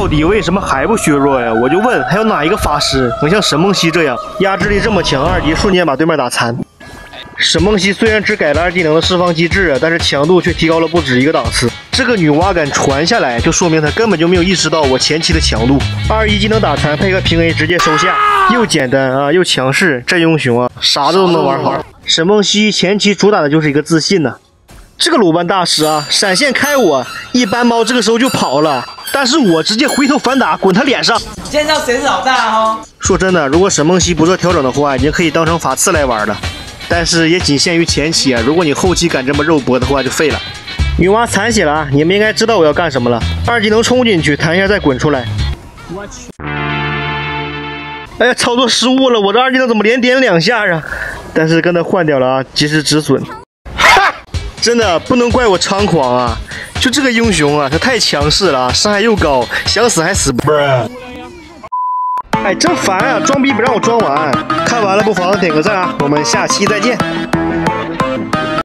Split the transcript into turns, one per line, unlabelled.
到底为什么还不削弱呀？我就问，还有哪一个法师能像沈梦溪这样压制力这么强，二级瞬间把对面打残？沈梦溪虽然只改了二技能的释放机制，但是强度却提高了不止一个档次。这个女娲敢传下来，就说明她根本就没有意识到我前期的强度。2-1技能打残，配合平 A 直接收下，又简单啊，又强势，这英雄啊，啥都能玩好。沈梦溪前期主打的就是一个自信呐。这个鲁班大师啊，闪现开我，一般猫这个时候就跑了，但是我直接回头反打，滚他脸上。
现在知道谁是老大哦。
说真的，如果沈梦溪不做调整的话，已经可以当成法刺来玩了。但是也仅限于前期啊，如果你后期敢这么肉搏的话，就废了。女娲残血了啊，你们应该知道我要干什么了。2技能冲进去，弹一下再滚出来。我去！哎呀，操作失误了，我这2技能怎么连点2下啊？但是跟他换掉了啊，及时止损。真的不能怪我猖狂啊！就这个英雄啊，他太强势了，伤害又高，想死还死不。哎，真烦啊！装逼不让我装完。看完了不妨点个赞啊！我们下期再见。